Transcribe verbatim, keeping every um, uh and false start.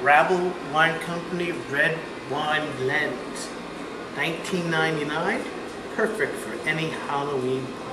Rabble Wine Company Red Wine Blend. nineteen ninety-nine, perfect for any Halloween party.